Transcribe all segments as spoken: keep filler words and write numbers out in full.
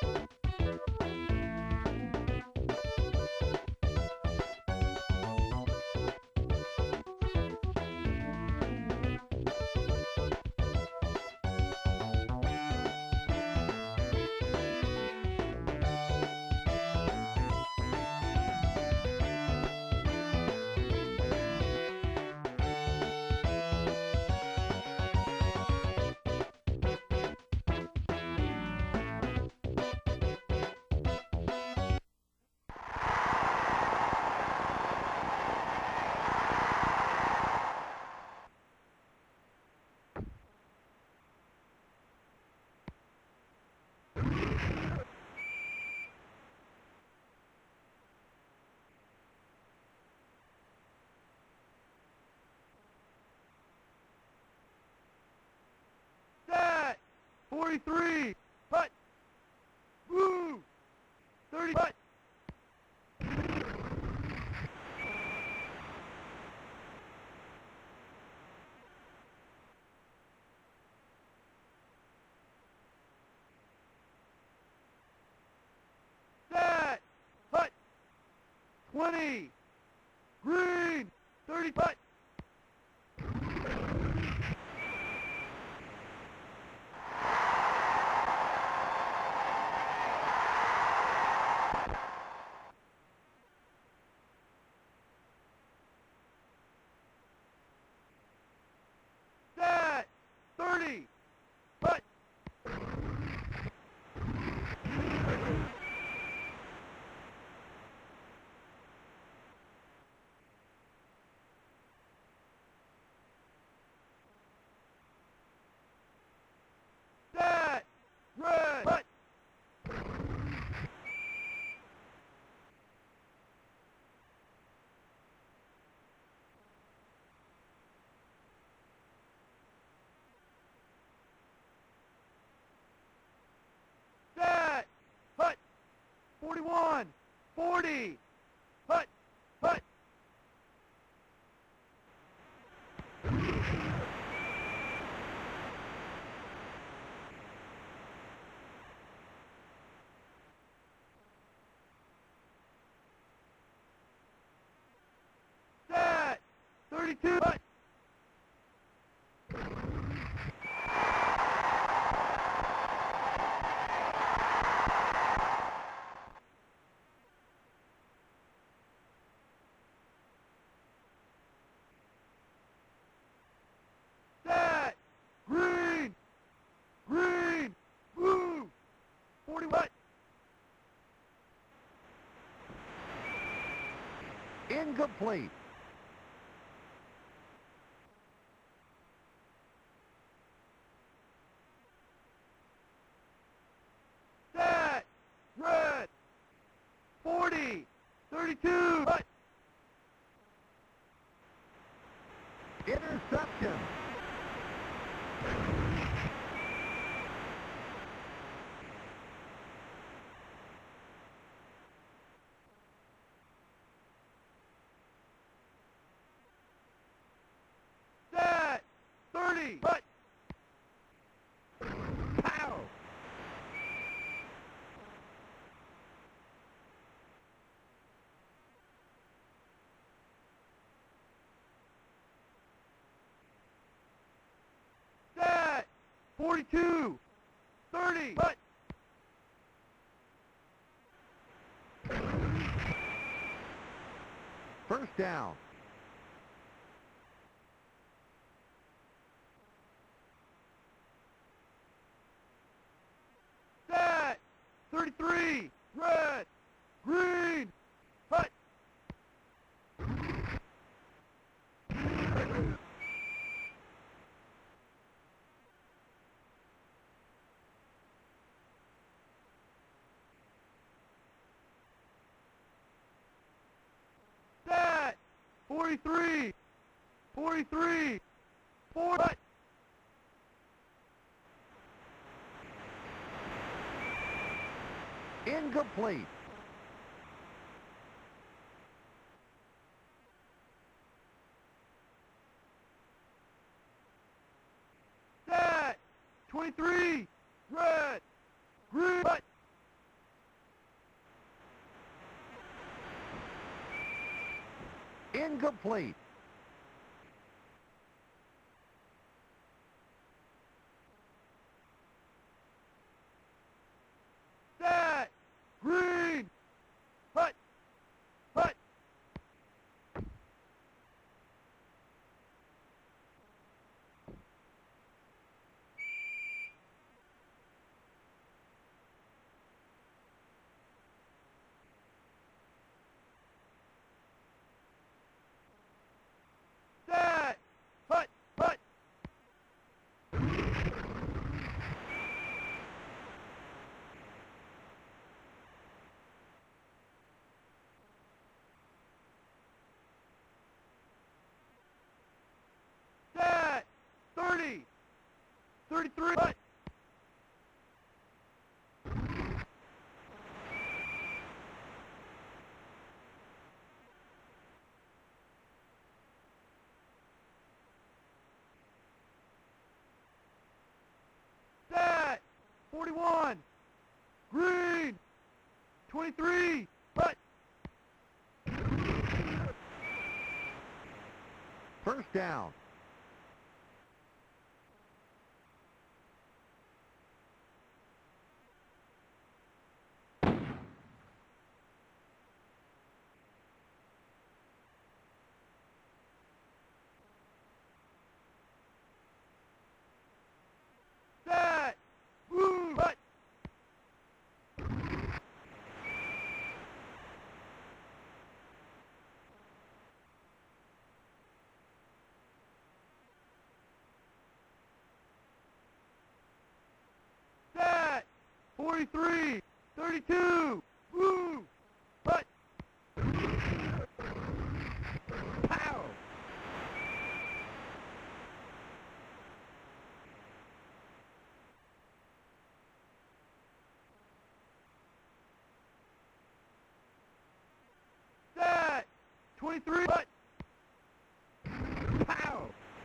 Set! forty-three! Hut! Woo! thirty! Hut! Set! Hut! twenty! Green! thirty! Hut! Set! thirty! Hut! Set! Red! Hut! Set! Hut! forty-one! forty! Hut! Hut! Set! thirty-two! Hut! Set! Green! Green! Woo! forty! Hut! Incomplete. Set! Red! forty! thirty-two! Hut! Interception. Set! thirty! Hut! Pow. Set! forty-two! thirty! Hut! First down. Set! thirty-three! Red! Green! Hut! Set! forty-three! forty-three! four! Hut! Incomplete. Set! twenty-three! Red! Green! Hut! Incomplete. Set. Green. Hut. Hut. Set. Hut. Hut. Set. thirty. thirty-three. Hut. Set. forty-one. Green. twenty-three. Hut. First down. Set. Move. Hut. Set. forty-three. thirty-two. Move. Hut. Pow. Set. twenty-three. Hut. Pow.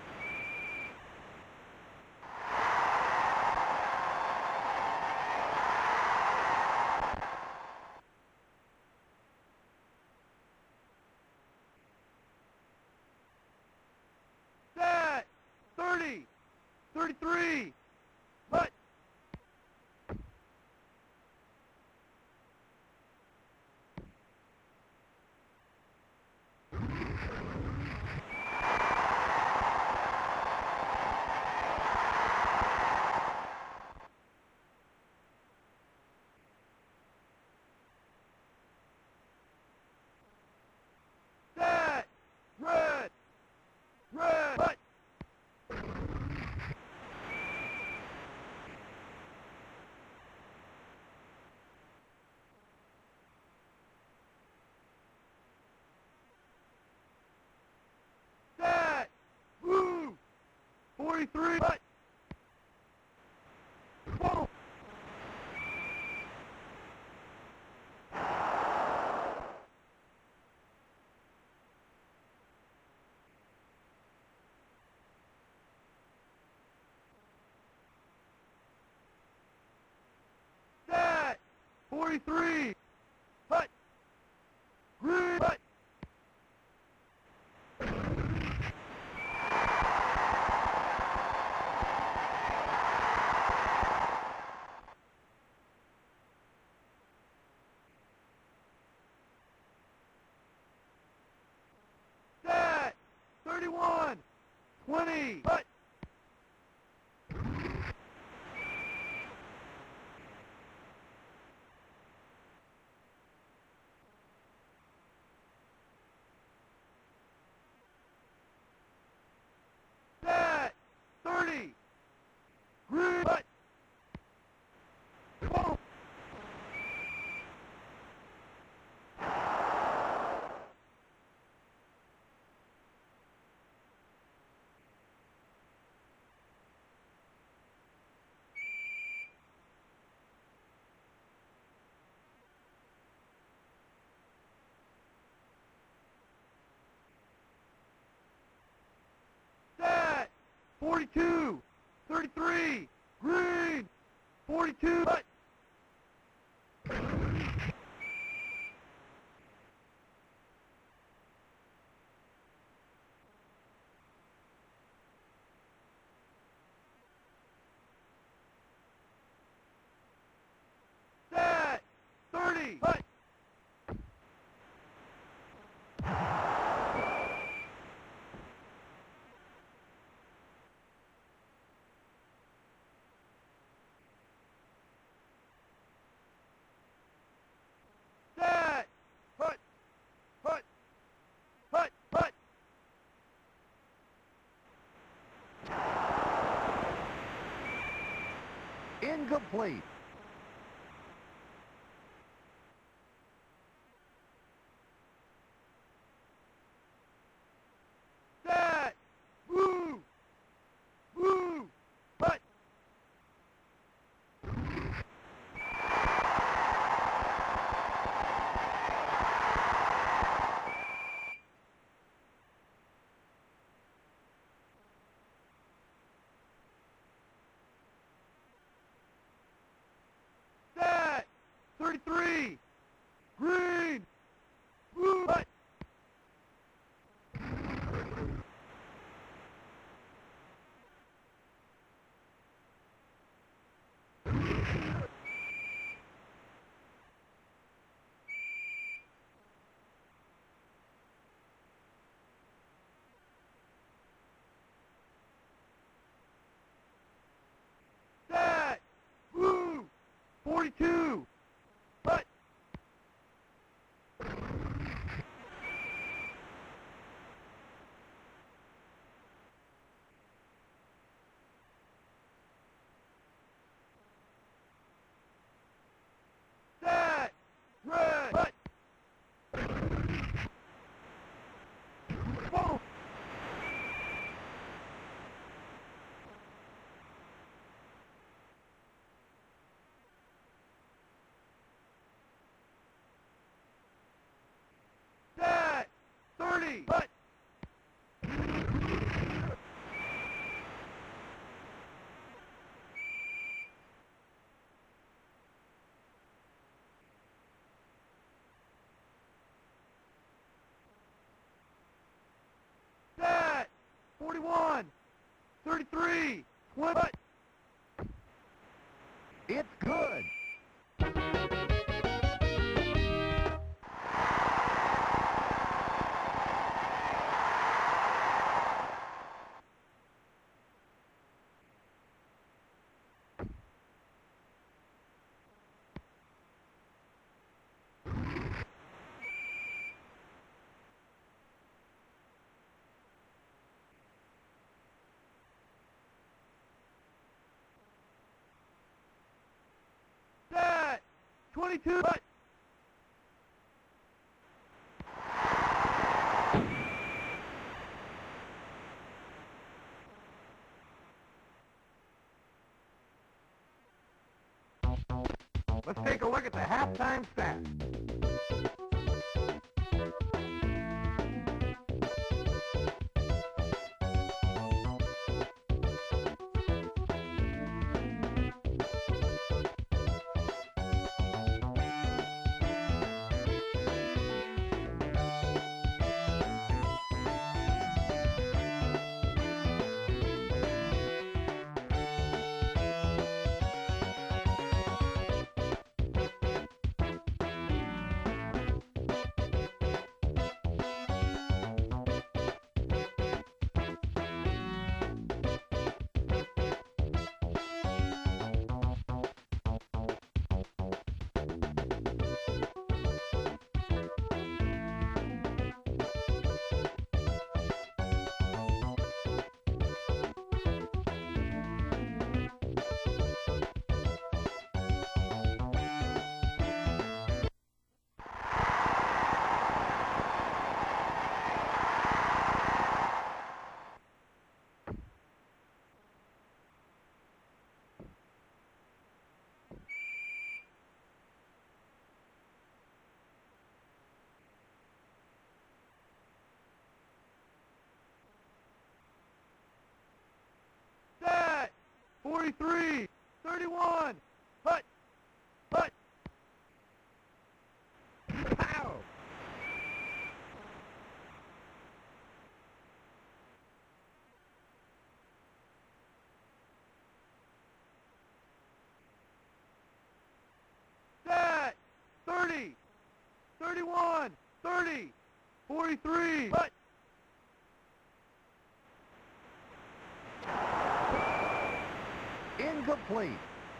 Set. thirty. thirty-three. Hut. Set. Red. Red. Hut. Set. Move. forty-three. Hut. Whoa. Set. forty-three. Hut. Green. Hut. Set. thirty-one. twenty. Hut. Set. thirty. Green. Hut. Whoa. Set. forty-two. thirty-three. Green. forty-two. Hut. Set. Incomplete. Set. Move. Move. But. Set. thirty-three. Green. Move. But. Set. Move. forty-two. But. Set. Red. But. Boom. Set. thirty. But. Set. forty-one. thirty-three. twenty. But. It's good. Set. twenty-two. But. Let's take a look at the halftime stats. Set. forty-three. thirty-one. But. But. Pow! Set. thirty. thirty-one. thirty. forty-three. But. Incomplete.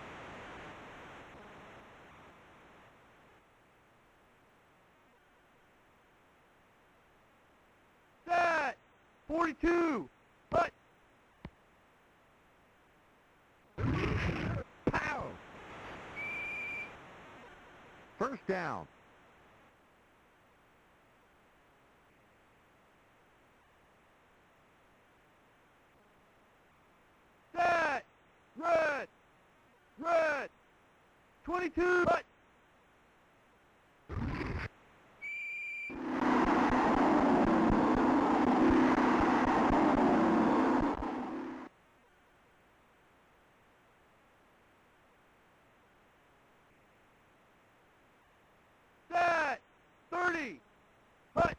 Set. forty-two. But. Pow! first down. Set! Red! Red! twenty-two! But set! thirty! But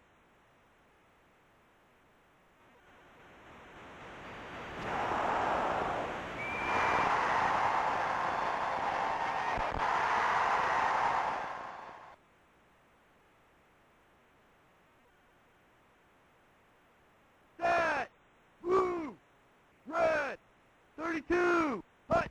set! Blue! Red! thirty-two! But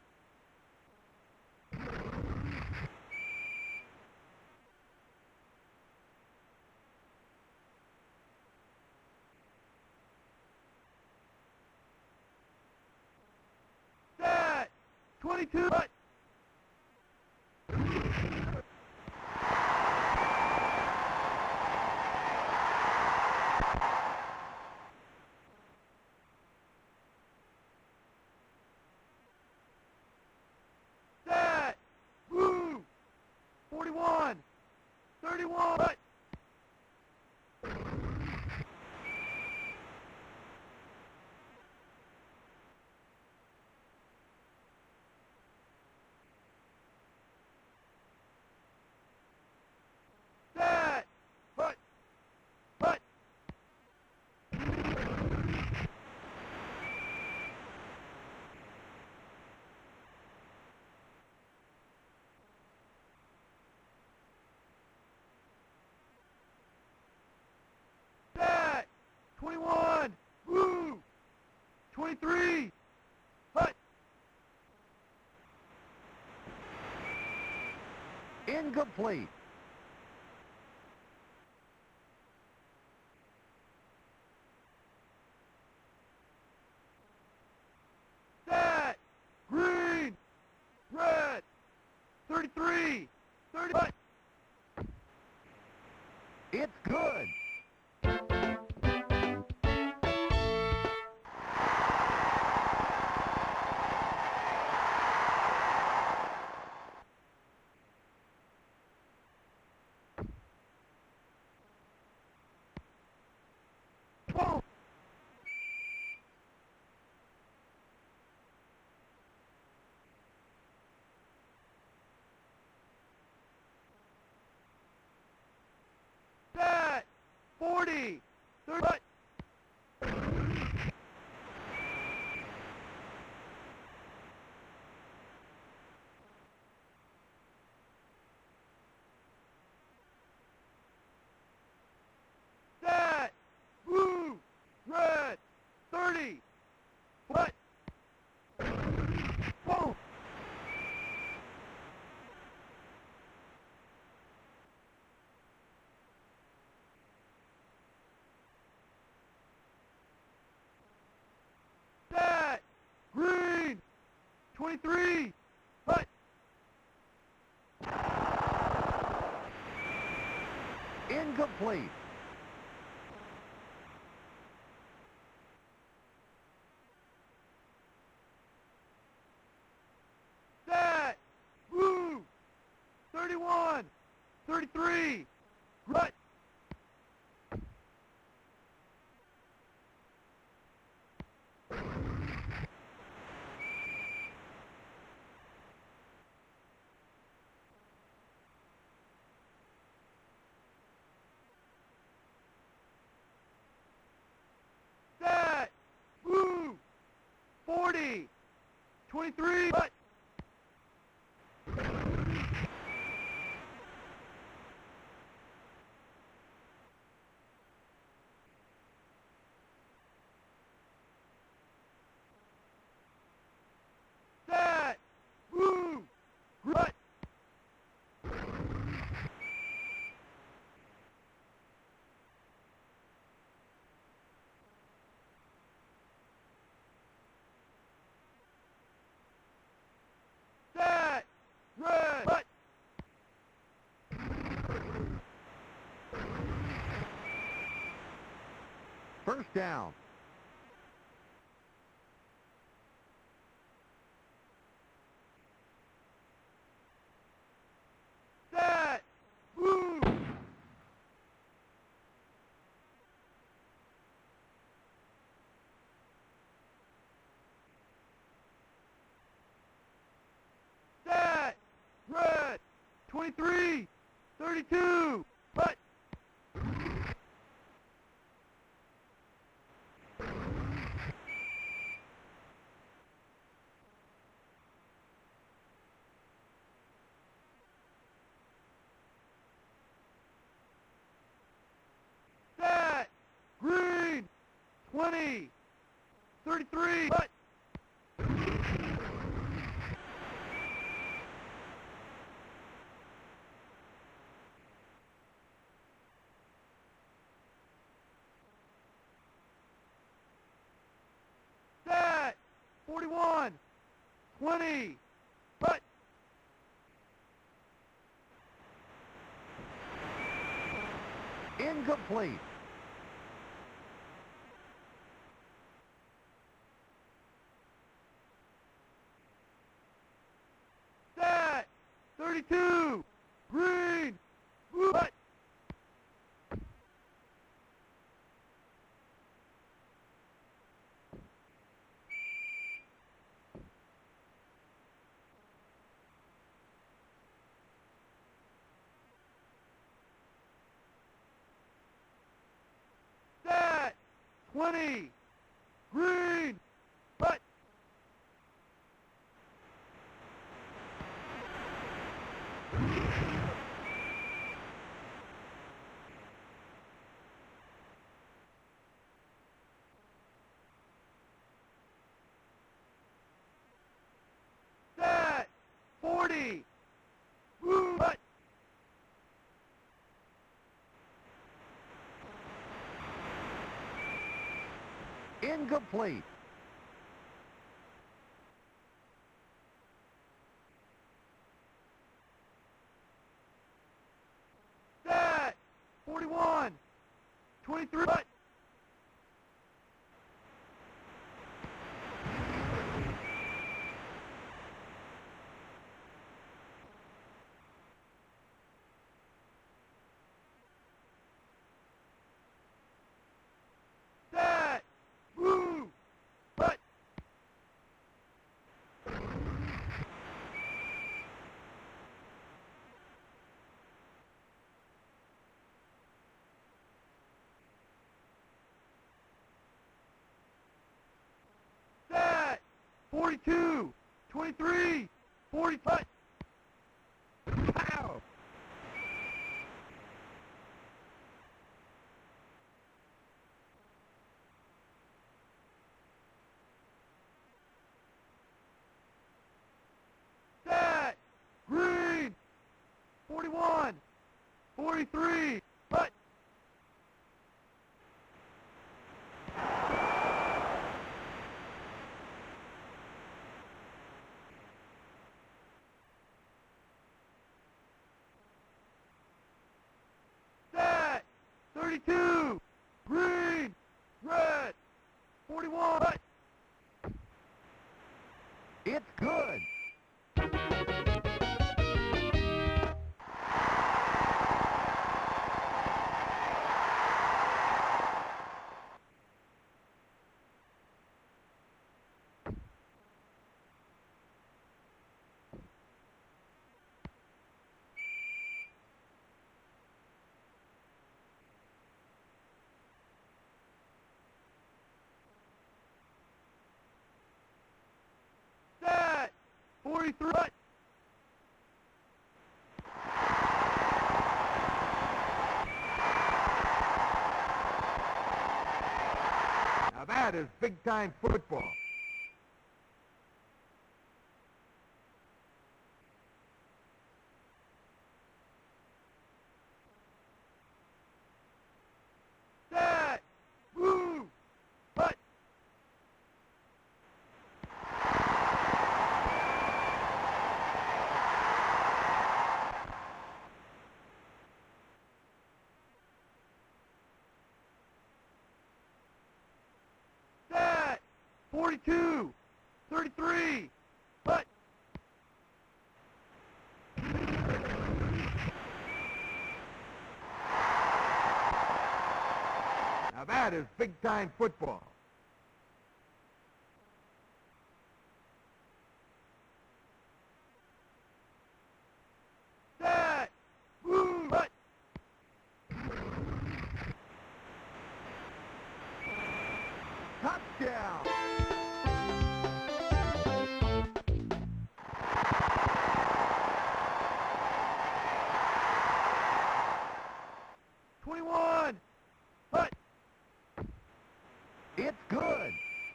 set! twenty-two! But set! Blue! forty-one! thirty-one! But set! But but set! twenty-one! Blue! twenty-three! But Incomplete. set! Green! Red! thirty-three! thirty! But It's good. whoa! Set! forty! thirty! But set! Blue! Red! thirty! But whoa! Set! Green! twenty-three! But Incomplete. set! Blue! thirty-one! thirty-three! But set! Blue! forty! twenty-three! But set! Blue! But First down. Set. Move. Set. Red. twenty-three. thirty-two. But. Set. Green. twenty. thirty-three. But. Set. forty-one. twenty. But. Incomplete. Set. thirty-two. Green. But. Set. twenty. Green. But. Set. forty. Move. But. Incomplete. Set. forty-one. twenty-three. But. Set. Move. But. Set. forty-two. twenty-three. forty. But. Pow! Set. Green. forty-one. forty-three. But. Set. thirty-two. Green. Red. forty-one. But. It's good. Set. forty-three. But. Now that is big-time football. Set. Move. But. forty-two, thirty-three, hut. Now that is big-time football. Set, move, hut. Touchdown! twenty-one, hut. It's good.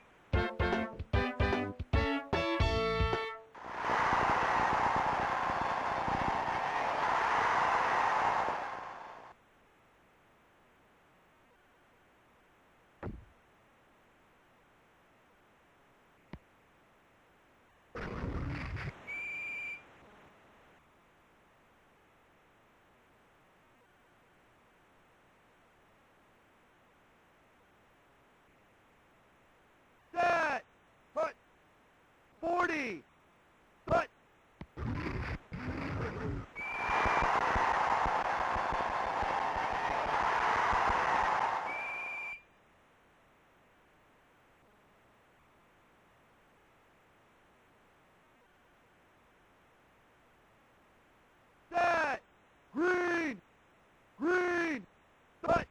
Set, hut. forty, hut. Set, green, green, hut.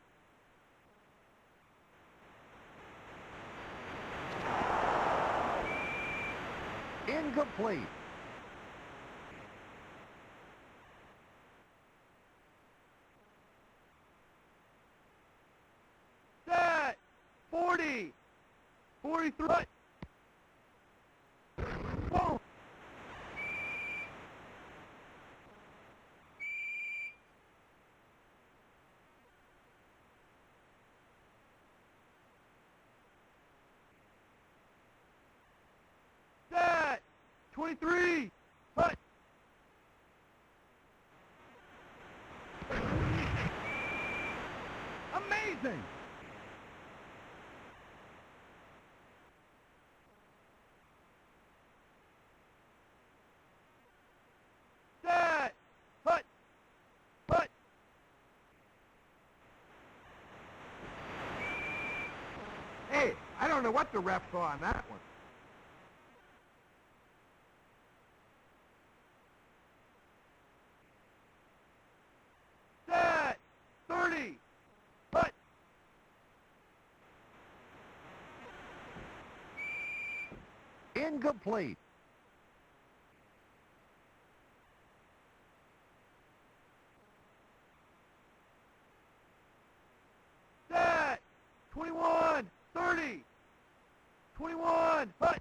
Incomplete. Set, forty, forty-three, hut. Boom. Set, twenty-three, hut. Amazing! Set, hut, hut. Hey, I don't know what the ref saw on that one. Set, thirty, hut. Incomplete. Set, twenty-one, thirty, twenty-one, hut.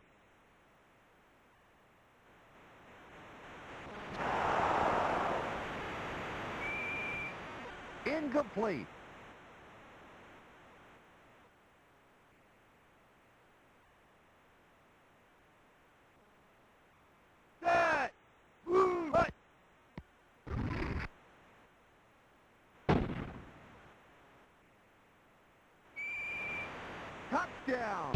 Incomplete. Set, move, hut. Touchdown!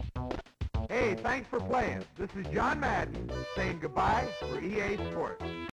Hey, thanks for playing. This is John Madden saying goodbye for E A Sports.